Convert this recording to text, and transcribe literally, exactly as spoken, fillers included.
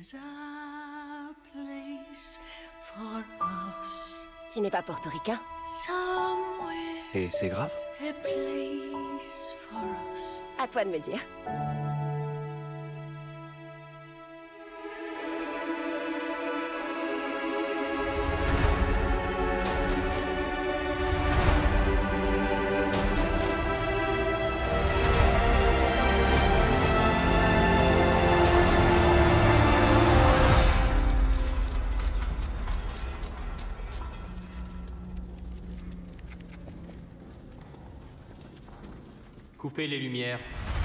There's a place for us. Tu n'es pas portoricain? Somewhere. Et c'est grave? A place for us. À toi de me dire. Coupez les lumières.